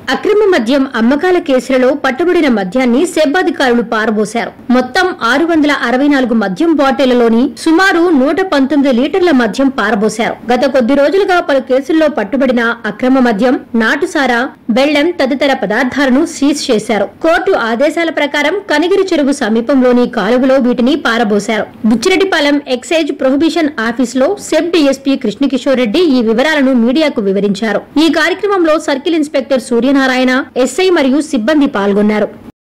అక్రమ మద్యం అమ్మకాల కేసులలో పట్టుబడిన మద్యాన్ని సెబ్ అధికారులు పారబోశారు. మొత్తం 664 మద్యం బాటిళ్లలోని సుమారు 119 లీటర్ల మద్యం పారబోశారు. గత కొద్ది రోజులుగా పలు కేసుల్లో పట్టుబడిన అక్రమ మద్యం, నాటుసారా, బెల్లం తదితర పదార్థాలను సీజ్ చేశారు. కోర్టు ఆదేశాల ప్రకారం కనిగిరి చెరువు సమీపంలోని కాలువలో వీటిని పారబోశారు. బుచ్చిరెడ్డిపాలెం ఎక్సైజ్ ప్రొహిబిషన్ ఆఫీసులో సెబ్ డీఎస్పీ కృష్ణకిషోర్ రెడ్డి ఈ వివరాలను మీడియాకు వివరించారు. ఈ కార్యక్రమంలో సర్కిల్ ఇన్స్పెక్టర్ సూర్యనారాయణ, ఎస్ఐ మరియు సిబ్బంది పాల్గొన్నారు.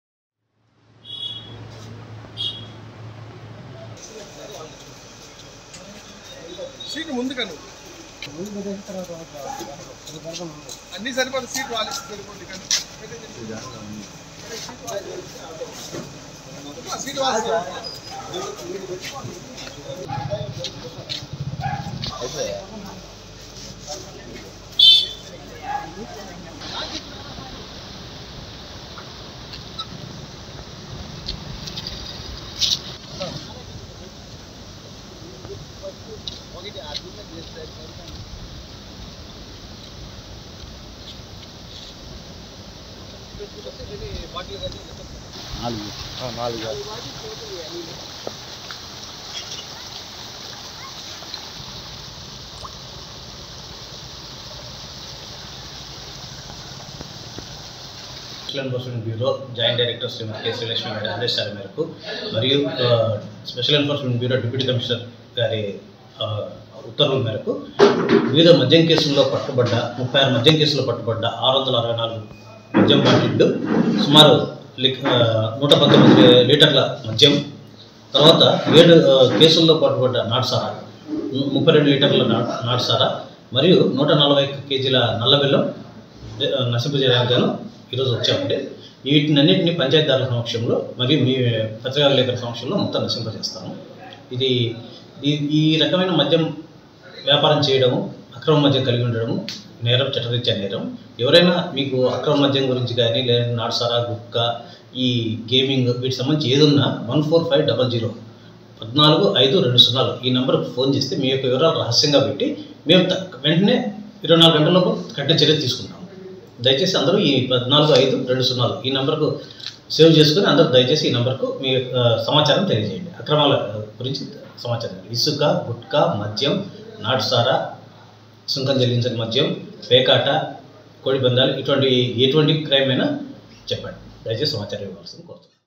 Special enforcement bureau joint director Srimathi K Srilakshmi గారి ఆదేశాల మేరకు మరియు special enforcement bureau deputy commissioner గారి ఉత్తర్వుల మేరకు వివిధ మద్యం కేసుల్లో పట్టుబడ్డ 36 మద్యం కేసుల్లో పట్టుబడ్డ 664 మద్యం బాటిళ్లు, సుమారు 119 లీటర్ల మద్యం, తర్వాత 7 కేసుల్లో పట్టుబడ్డ నాటుసారా, 32 లీటర్ల నాటుసారా మరియు 140 కేజీల నల్ల బెల్లం నశింపజేయడానికి గాను ఈరోజు వచ్చామండి. వీటినన్నింటినీ పంచాయతీదారుల సమక్షంలో మరియు మీ పత్రికా విలేకరుల సమక్షంలో మొత్తం నశింపజేస్తాము. ఈ రకమైన మద్యం వ్యాపారం చేయడము, అక్రమ మద్యం కలిగి ఉండడము నేరం, చట్టరీత్యా నేరం. ఎవరైనా మీకు అక్రమ మద్యం గురించి కానీ లేదా నాటుసారా, గుట్కా, ఈ గేమింగ్ వీటికి సంబంధించి ఏదున్నా 14500 14520 ఈ నెంబర్కి ఫోన్ చేస్తే మీ యొక్క వివరాలు రహస్యంగా పెట్టి మేము వెంటనే 24 గంటలలోపు కఠిన చర్య తీసుకుంటాం. దయచేసి అందరూ ఈ 14520 ఈ నెంబర్కు సేవ్ చేసుకుని అందరూ దయచేసి ఈ నెంబర్కు మీ సమాచారం తెలియజేయండి. అక్రమాల గురించి సమాచారం, ఇసుక, గుట్కా, మద్యం, నాటుసారా, సుంకం చెల్లించని మద్యం, పేకాట, కోడిపందాలు, ఎటువంటి క్రైమ్ అయినా చెప్పండి. దయచేసి సమాచారం ఇవ్వాల్సింది కోరుతున్నాను.